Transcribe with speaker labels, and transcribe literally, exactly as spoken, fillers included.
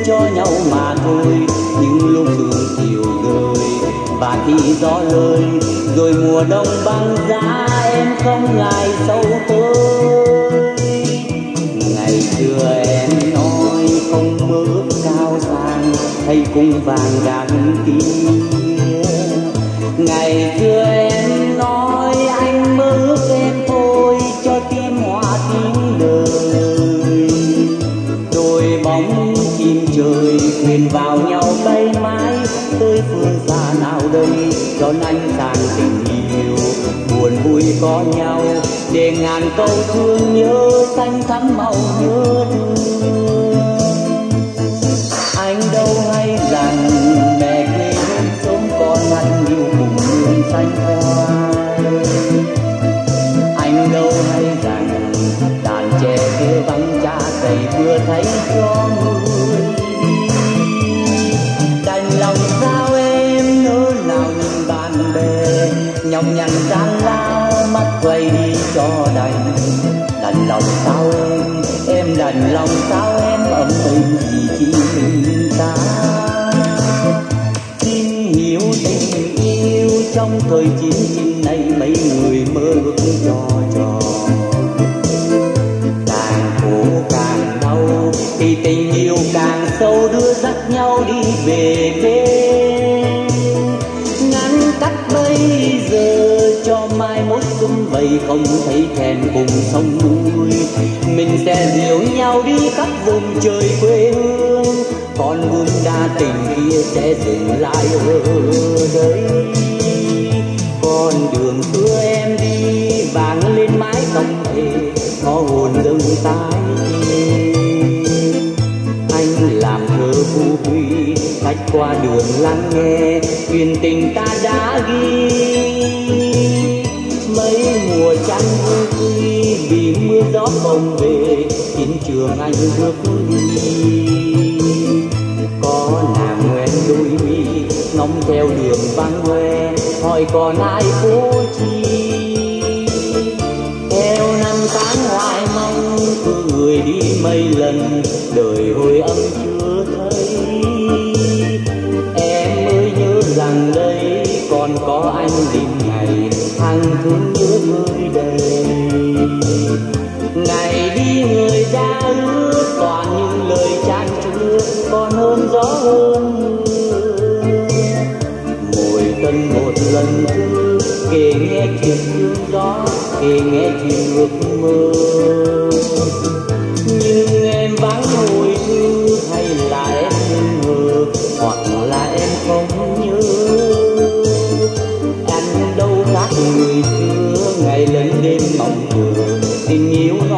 Speaker 1: cho nhau mà thôi. Những lúc sương chiều rơi và khi gió lơi, rồi mùa đông băng giá em không ngại sâu tới. Ngày xưa em nói không mơ ước cao sang hay cung vàng gắn kia. Ngày xưa em nói anh mơ ước em thôi cho tim hoa tiếng đời. Đôi bóng chim trời thuyền vào nhau bay mãi tới phương xa nào đây, đón ánh sáng tình yêu buồn vui có nhau, để ngàn câu thương nhớ xanh thắm màu nhớ thương. Anh đâu hay rằng mẹ quê hương sớm con ăn nhiều cùng hương xanh khoai. Anh đâu hay rằng đàn trẻ kia vắng cha cày vừa thấy cho người. Đành lòng sao em nỡ nào nhìn bạn bè nhọc nhằn gian lao mắt quay đi cho đành. Đành lòng sao em, em đành lòng sao em ấm êm vì chỉ mình ta. Xin hiểu tình yêu trong thời chiến tranh này mấy người mơ ước trò trò. Càng khổ càng đau thì tình yêu càng sâu đưa dắt nhau đi về bên. Ngăn cách bây giờ cho mai mốt sum vầy không thấy thèn cùng sông núi. Mình sẽ dìu nhau đi khắp vùng trời quê hương, còn buồn đa tình kia sẽ dừng lại ở đây. Con đường xưa em đi vang lên mãi không thể có hồn dâng tái. Anh làm thơ phù thủy khách qua đường lắng nghe chuyện tình ta đã ghi. Mấy mùa trăng vui vì mưa gió không về, chiến trường anh bước đi. Có nàng ngoen đôi mi ngóng theo đường vắng hoe, hỏi còn ai phố chi. Theo năm tháng hoài mong cứ người đi mấy lần, đời hồi âm chưa thấy. Em ơi nhớ rằng đây còn có anh đêm ngày hàng thương nhớ mới đầy. Ngày đi người đã ước toàn những lời chan chứa, còn hơn gió hơn mưa. Mỗi tuần một lần thứ kể nghe chuyện thương gió, kể nghe chuyện ước mơ. Nhưng em vắng hồi thư hay là em nghi ngờ, hoặc là em không nhớ. Anh đâu khác người xưa ngày lần đêm mong mơ, tình yêu